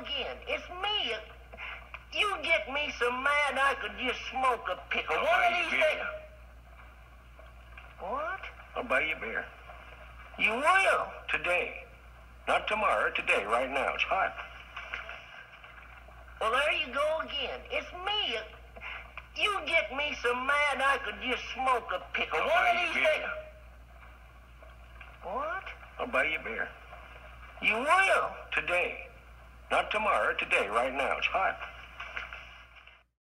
again. It's me. You get me so mad I could just smoke a pickle. One of these days. What? I'll buy you a beer. You will? Today. Not tomorrow, today, right now. It's hot. Well, there you go again. It's me. You get me so mad I could just smoke a pickle. One of these days. What? I'll buy you a beer. You will? Today. Not tomorrow, today, right now. It's hot.